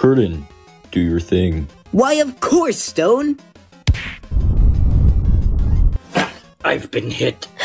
Curtin, do your thing. Why, of course, Stone. I've been hit.